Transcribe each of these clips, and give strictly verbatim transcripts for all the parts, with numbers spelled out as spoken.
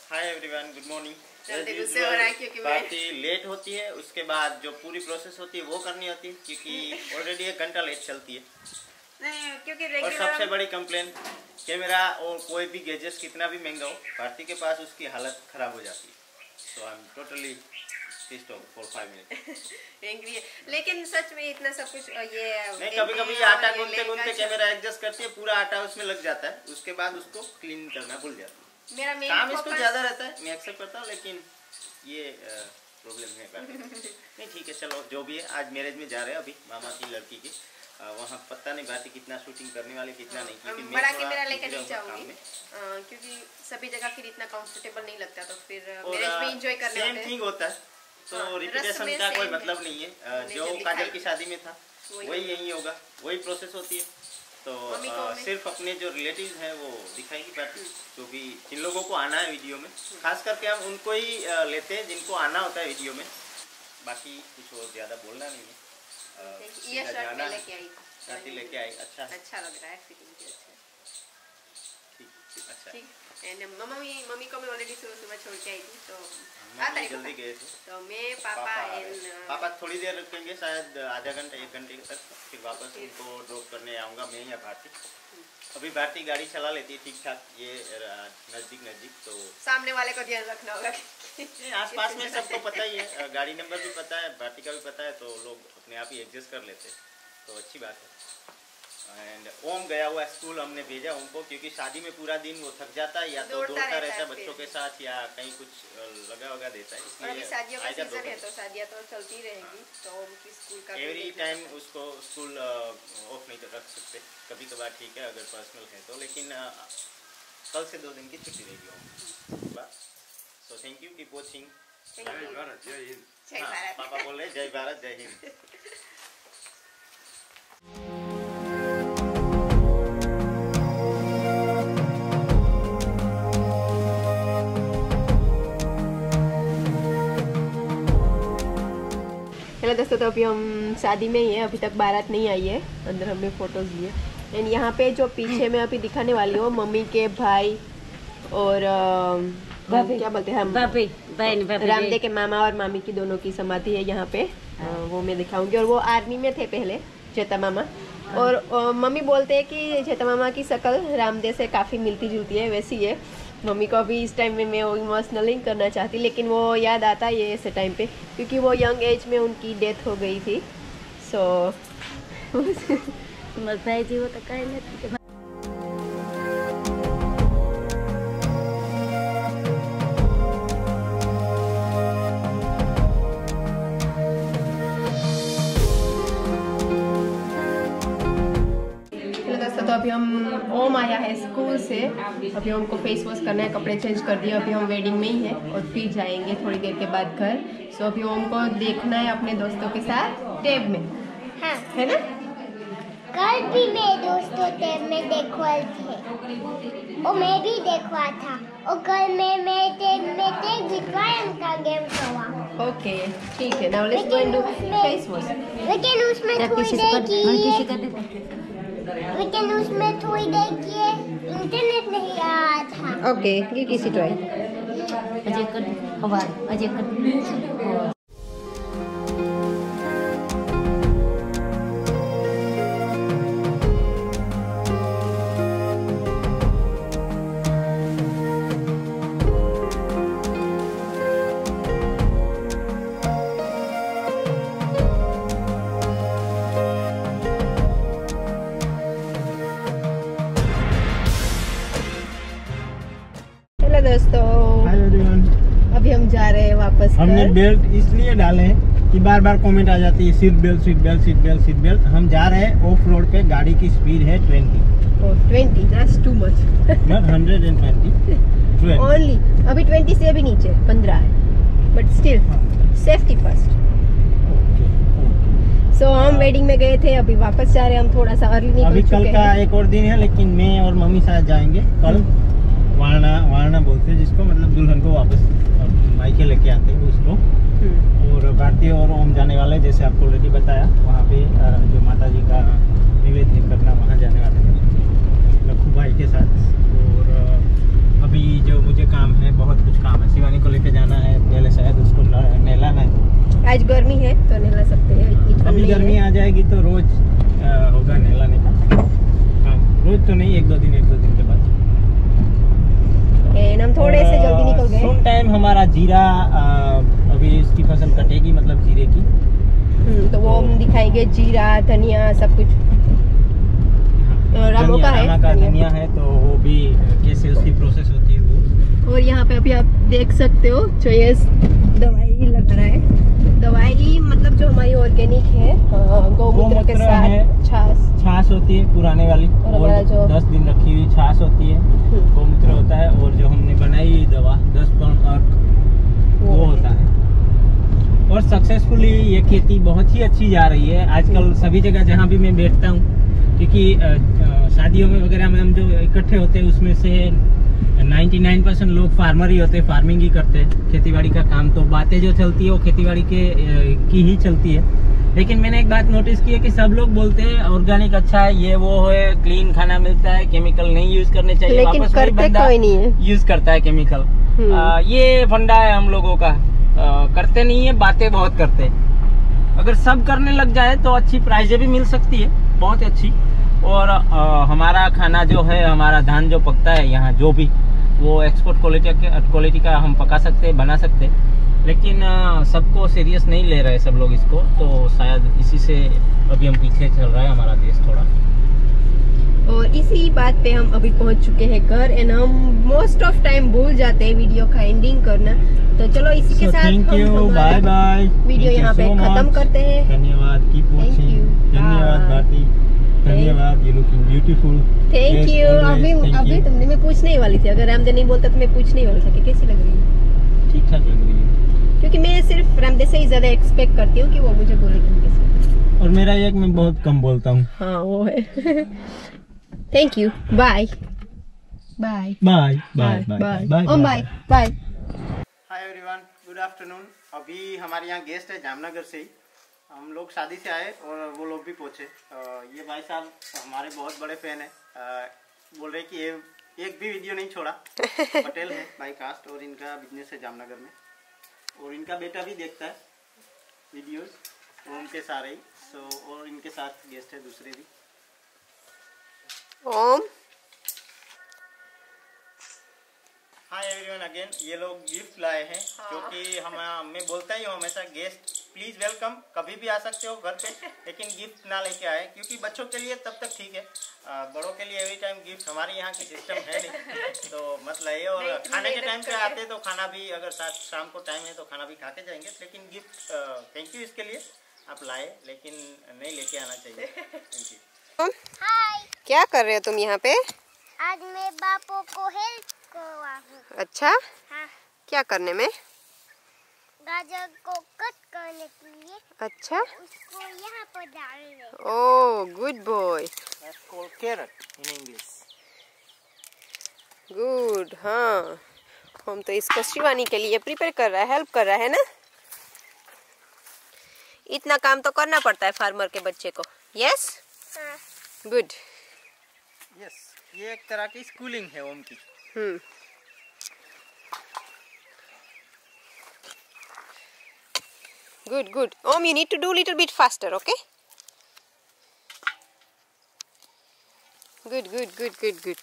हाय everyone, good morning. गुस्से हो रहा है क्योंकि पार्टी लेट होती है, उसके बाद जो पूरी प्रोसेस होती है वो करनी होती है क्योंकि ऑलरेडी एक घंटा लेट चलती है। नहीं, क्योंकि और सबसे बड़ी कंप्लेन कैमरा और कोई भी गैजेट्स कितना भी महंगा हो, भारती के पास उसकी हालत खराब हो जाती है। So I am totally pissed off for five minutes. Angry है, लेकिन सच में इतना सब कुछ ये नहीं, कभी कभी आटा गूंथते गूंथते कैमरा एडजस्ट करती है, पूरा आटा उसमें लग जाता है, उसके बाद उसको क्लीन करना भूल जाती है। मेरा मेन काम इसको ज्यादा रहता है, मैं एक्सेप्ट करता हूँ, लेकिन ये प्रॉब्लम है। नहीं ठीक है, चलो जो भी है। आज मैरिज में जा रहे हैं अभी मामा की लड़की की, वहाँ पता नहीं भारती कितना शूटिंग करने वाली कितना नहीं, क्योंकि मैं बड़ा कैमरा लेकर नहीं जाऊंगी क्योंकि सभी जगह फिर इतना कंफर्टेबल नहीं लगता, तो फिर मैरिज में एंजॉय करने सेम थिंग होता है, तो रिपीटेशन का कोई मतलब नहीं है। जो काजल की शादी में था वही यही होगा, वही प्रोसेस होती है। तो आ, सिर्फ अपने जो रिलेटिव्स हैं वो दिखाएगी भारती, जो भी जिन लोगों को आना है वीडियो में, खास करके हम उनको ही आ, लेते हैं जिनको आना होता है वीडियो में। बाकी कुछ और ज़्यादा बोलना नहीं है। ये शर्ट में लेके आई, शर्ट लेके आई, अच्छा अच्छा लग रहा है, फिटिंग भी अच्छा है। ठीक, अच्छा ठीक। एंड मम्मी मम्मी को मैं ऑलरेडी सुबह सुबह छोड़ के आई थी, तो आता है जल्दी गए थे, तो मैं पापा एंड पापा थोड़ी देर रुकेंगे, शायद आधा घंटा एक घंटे तक, फिर वापस उनको ड्रॉप करने आऊँगा मैं या भारती। अभी भारती गाड़ी चला लेती है ठीक ठाक, ये नज़दीक नज़दीक, तो सामने वाले को ध्यान रखना होगा। आसपास में सबको पता ही है, गाड़ी नंबर भी पता है, भारती का भी पता है, तो लोग अपने आप ही एडजस्ट कर लेते हैं, तो अच्छी बात है। एंड ओम गया हुआ स्कूल, हमने भेजा उनको क्योंकि शादी में पूरा दिन वो थक जाता है, या तो दौड़ता रहता है बच्चों के साथ, या कहीं कुछ लगा वगा देता है, इसलिए अभी शादियों का सीजन है, तो शादियां तो चलती रहेगी, तो ओम की स्कूल का एवरी टाइम उसको स्कूल ऑफ नहीं रख सकते, कभी कभार ठीक है अगर पर्सनल है तो, लेकिन कल से दो दिन की छुट्टी रहेगी। So thank you, keep watching. जय भारत, जय हिंद। जय भारत। पापा बोल रहे जय भारत जय हिंद। हेलो दोस्तों, तो अभी हम शादी में ही है, अभी तक बारात नहीं आई है, अंदर हमने फोटोज लिए। एंड यहाँ पे जो पीछे मैं अभी दिखाने वाली हूँ, मम्मी के भाई और क्या बोलते हैं हम, रामदेव के मामा और मामी की दोनों की समाधि है यहाँ पे, आ, वो मैं दिखाऊंगी। और वो आर्मी में थे पहले, चेता मामा, और आ, मम्मी बोलते हैं कि चेता मामा की शक्ल रामदेव से काफ़ी मिलती जुलती है, वैसी है। मम्मी को अभी इस टाइम में मैं वो इमोशनल नहीं करना चाहती, लेकिन वो याद आता है ये ऐसे टाइम पे, क्योंकि वो यंग एज में उनकी डेथ हो गई थी। सो जी वो तो कह तो अभी हम ओम आया है स्कूल से, अभी हमको फेस वॉश करना है, कपड़े चेंज कर दिए, अभी हम वेडिंग में ही है और फिर जाएंगे थोड़ी देर के बाद घर। सो अभी ओम को देखना है अपने दोस्तों के साथ टैब में, हाँ है ना? कल भी मेरे दोस्तों टैब में देखवा थे और मैं भी देखवा था, और कल मैं मैं टैब में टैग जितवाया उनका गेम करवा। ओके ठीक है, now let's go and do face wash. लेकिन उसमें थोड़ी देर की लेकिन उसमें थोड़ी देर की इंटरनेट नहीं आ रहा था। ओके, ये किसी ट्राई अजय कर हवा अजय कर। दोस्तों अभी हम जा रहे हैं वापस। हमने बेल्ट इसलिए डाले हैं कि बार बार कमेंट आ जाती है seat belt seat belt seat belt seat belt. हम जा रहे हैं ऑफ रोड पे, गाड़ी की स्पीड है twenty. Oh twenty, that's too much. Not hundred and twenty only, अभी ट्वेंटी से भी नीचे पंद्रह है, but still safety first. So हम वेडिंग में गए थे, अभी वापस जा रहे हैं, हम थोड़ा सा अर्ली निकल चुके हैं। अभी कल का एक और दिन है, लेकिन मैं और मम्मी साथ जाएंगे कल वारणा, वारणा बोलते हैं जिसको, मतलब दुल्हन को वापस मायके लेके आते हैं उसको। और भारती और ओम जाने वाले, जैसे आपको ऑलरेडी बताया, वहाँ पे जो माता जी का निवेदन करना वहाँ जाने वाले हैं लखू भाई के साथ। और अभी जो मुझे काम है, बहुत कुछ आज गर्मी है तो नहला सकते हैं, इतनी ठंड अभी नहीं गर्मी है। आ जाएगी तो रोज आ, होगा नहलाने का। हाँ, रोज तो नहीं, एक दो दिन एक दो दिन के बाद। एंड हम थोड़े से जल्दी निकल गए। सुन टाइम हमारा जीरा आ, अभी इसकी फसल कटेगी, मतलब जीरे की। हम्म, तो वो हम दिखाएंगे, जीरा धनिया सब कुछ। रामो का है, का धनिया है, तो वो भी कैसे उसकी प्रोसेस होती है वो। और यहाँ पे अभी आप देख सकते हो जो ये दवाई लग रहा है, दवाई मतलब जो हमारी ऑर्गेनिक है, गौमूत्र के साथ छाछ छाछ होती है पुराने वाली, और और जो दस दिन रखी हुई छाछ होती है, गौमूत्र होता है, और जो हमने बनाई हुई दवा दस पाउंड अर्क वो होता है। और सक्सेसफुली ये खेती बहुत ही अच्छी जा रही है आजकल सभी जगह जहाँ भी मैं बैठता हूँ, क्योंकि शादियों में वगैरह में हम जो इकट्ठे होते हैं उसमें से निन्यानवे परसेंट लोग फार्मर ही होते हैं, फार्मिंग ही करते हैं, खेतीबाड़ी का काम। तो बातें जो चलती है वो खेतीबाड़ी के की ही चलती है। लेकिन मैंने एक बात नोटिस की है कि सब लोग बोलते हैं ऑर्गेनिक अच्छा है, ये वो है, क्लीन खाना मिलता है, केमिकल नहीं यूज करने चाहिए, लेकिन वापस करते बंदा कोई नहीं है, यूज करता है केमिकल। आ, ये फंडा है हम लोगों का, आ, करते नहीं है, बातें बहुत करते हैं। अगर सब करने लग जाए तो अच्छी प्राइजें भी मिल सकती है, बहुत अच्छी। और आ, हमारा खाना जो है, हमारा धान जो पकता है यहाँ जो भी, वो एक्सपोर्ट क्वालिटी का क्वालिटी का हम पका सकते हैं, बना सकते हैं। लेकिन आ, सबको सीरियस नहीं ले रहे सब लोग इसको, तो शायद इसी से अभी हम पीछे चल रहा है हमारा देश थोड़ा। और इसी बात पे हम अभी पहुंच चुके हैं घर, एंड हम मोस्ट ऑफ टाइम भूल जाते हैं वीडियो का एंडिंग करना। तो चलो इसी के so, साथ thank हम you, हमारा bye bye. वीडियो यहाँ पे so खत्म करते हैं। धन्यवाद, कीप वाचिंग। धन्यवाद भारती, धन्यवाद, you looking beautiful. Thank you. अभी अभी तुमने मैं पूछने ही वाली थी, अगर रामदे नहीं बोलता तो मैं पूछने ही वाली थी कि कैसी लग रही है। ठीक ठाक लग रही है, क्योंकि मैं सिर्फ रामदे से ही ज्यादा एक्सपेक्ट करती हूँ कि वो मुझे बोले कि कैसी। और मेरा एक मैं बहुत कम बोलता हूँ। हाँ वो है। Thank you, bye bye bye bye bye bye um bye bye. Hi everyone, good afternoon. अभी हमारे यहाँ गेस्ट है जामनगर से ही, हम लोग शादी से आए और वो लोग भी पहुँचे। ये भाई साहब हमारे बहुत बड़े फैन है, बोल रहे कि ये एक भी वीडियो नहीं छोड़ा। पटेल है बाई कास्ट और इनका बिजनेस है जामनगर में, और इनका बेटा भी देखता है वीडियोस, ओम के सारे ही। सो और इनके साथ गेस्ट है दूसरे भी। Um hi everyone again. ये लोग गिफ्ट लाए हैं, क्योंकि हम मैं बोलता ही हूँ हमेशा, गेस्ट प्लीज वेलकम, कभी भी आ सकते हो घर पे, लेकिन गिफ्ट ना लेके आए, क्योंकि बच्चों के लिए तब तक ठीक है, बड़ों के लिए एवरी टाइम गिफ्ट हमारे यहाँ की सिस्टम है नहीं, तो मत लाइए। और खाने के टाइम पे आते तो खाना भी, अगर साथ शाम को टाइम है तो खाना भी खा के जाएंगे, लेकिन गिफ्ट थैंक यू इसके लिए आप लाए, लेकिन नहीं लेके आना चाहिए। Thank you. हाय, क्या कर रहे हो तुम यहाँ पे? आज मैं बापू को हेल्प करवा हूँ। अच्छा, हाँ, क्या करने में? गाजर को कट करने के लिए। अच्छा, उसको यहाँ पर डालने। Oh good boy, That's called carrot in English. Good. हाँ, हम तो इसको शिवानी के लिए प्रिपेयर कर रहा है, हेल्प कर रहा है ना। इतना काम तो करना पड़ता है फार्मर के बच्चे को। यस, हाँ, गुड। यस, ये एक तरह की स्कूलिंग है ओम की। हम्म, good good. Om, you need to do little bit faster, okay? Good good good good good.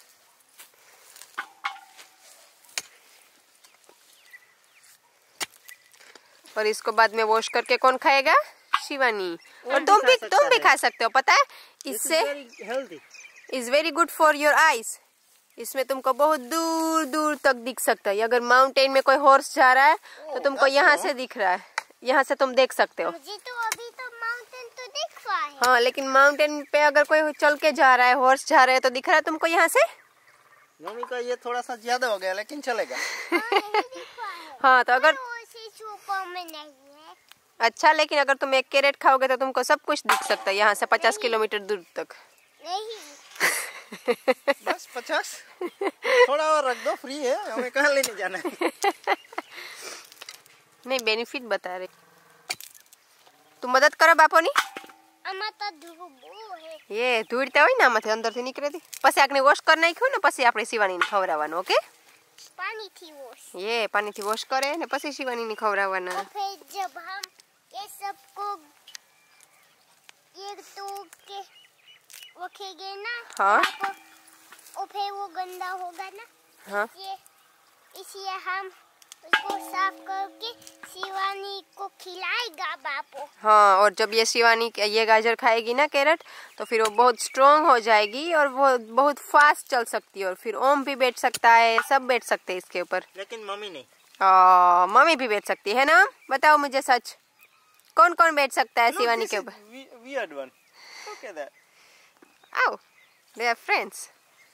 और इसको बाद में वॉश करके कौन खाएगा? शिवानी। और तुम भी तुम भी खा सकते हो, पता है इससे healthy, is very good for your eyes. इसमें तुमको बहुत दूर दूर तक दिख सकता है। अगर माउंटेन में कोई हॉर्स जा रहा है तो तुमको यहाँ से दिख रहा है, यहाँ से तुम देख सकते हो। मुझे तो अभी तो माउंटेन तो दिख रहा है। हाँ, लेकिन माउंटेन पे अगर कोई चल के जा रहा है, हॉर्स जा रहा है, तो दिख रहा है तुमको यहाँ से। मम्मी का ये थोड़ा सा ज्यादा हो गया, लेकिन चलेगा। हाँ, ये दिख रहा है। हाँ, तो अगर सुपर में नहीं है। अच्छा, लेकिन अगर तुम एक कैरेट खाओगे तो तुमको सब कुछ दिख सकता है यहाँ से पचास किलोमीटर दूर तक। नहीं। बस पचास, थोड़ा और रख दो, फ्री है, हमें कहाँ लेने जाना है। नहीं, बेनिफिट बता रहे। तुम मदद करो बापोनी। आमा तो ધૂળો હે। ये ધૂળતા હોય ને આમાંથી અંદરથી નીકળે દી, પછી આપણે વોશ કરી નાખ્યું ને પછી આપણે શિવાનીને ખવડાવવાનું, ઓકે? पानी थी वो। ये पानीથી વોશ કરે ને પછી શિવાનીને ખવડાવવાના। फिर जब हम ये सबको ये तो के रखेंगे ना। हाँ। और फिर वो गंदा होगा ना। हाँ। ये इसलिए हम उसको साफ करके शिवानी को खिलाएगा बापू। हाँ, और जब ये शिवानी ये गाजर खाएगी ना कैरेट, तो फिर वो बहुत स्ट्रोंग हो जाएगी और वो बहुत फास्ट चल सकती है, और फिर ओम भी बैठ सकता है, सब बैठ सकते हैं इसके ऊपर। लेकिन मम्मी नहीं। आ, मम्मी भी बैठ सकती है ना? बताओ मुझे सच, कौन कौन बैठ सकता है no, शिवानी के ऊपर? Weird one. Look at that. Oh, they are friends.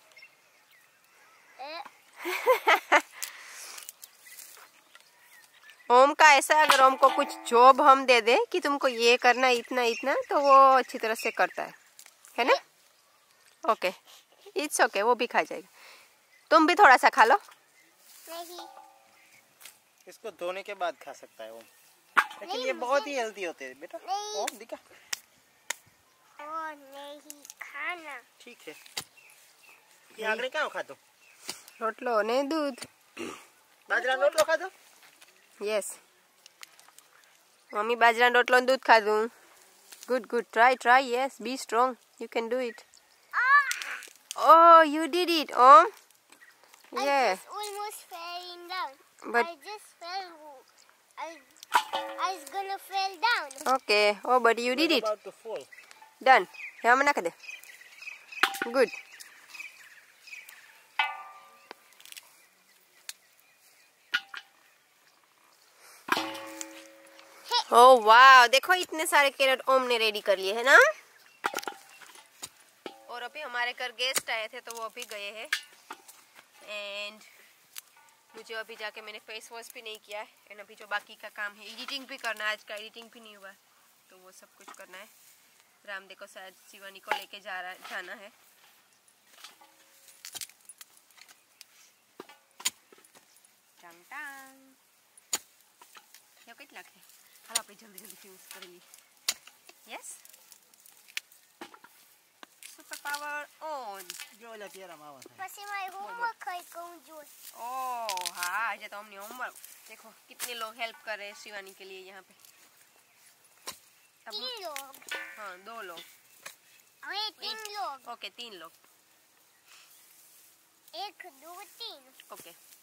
ओम का ऐसा, अगर ओम को कुछ जॉब हम दे दे कि तुमको ये करना इतना इतना, तो वो अच्छी तरह से करता है, है ना? ओके, इट्स ओके, वो भी खा जाएगा। तुम भी थोड़ा सा खा लो। नहीं। इसको धोने के बाद खा सकता है ओम, लेकिन ये बहुत ही हेल्दी होते हैं बेटा। ओम दिखा। ओ नहीं खाना। ठीक है। ये आगरे क्या खा दो? रोटलो ने दूध। बाजरा रोटलो खा दो। यस, मम्मी बाजरा रोटलो दूध खा दूं। Good good, try try, yes, be strong, you can do it. Oh, you did it, Om. I Yeah. just almost falling down. But I just fell. I I was gonna fall down. okay. Oh, but you did it. About to fall. Done. यहाँ में नाक दे. Good. Oh wow, देखो इतने सारे carat ओम ने ready कर लिए है ना। और अभी हमारे घर गेस्ट आए थे, तो वो अभी गए हैं। एंड मुझे अभी जाके मैंने फेस वॉश भी नहीं किया है। एंड अभी जो बाकी का काम है, एडिटिंग भी करना है, आज का एडिटिंग भी नहीं हुआ, तो वो सब कुछ करना है। राम देखो शायद शिवानी को लेके जा रहा जाना है। टांग टांग ये कितना है? हाल आप जल्दी जल्दी फ्यूज करेंगे। Yes, super power on. जो लगी रहा है। પછી મારું હોમવર્ક કઈ કહું જો। ओह हाँ, आज तो हमने होमवर्क, देखो कितने लोग हेल्प कर रहे हैं शिवानी के लिए यहाँ पे। तीन लोग। हाँ, दो लोग। अरे तीन लोग। ओके, तीन लोग। एक दो तीन। ओके।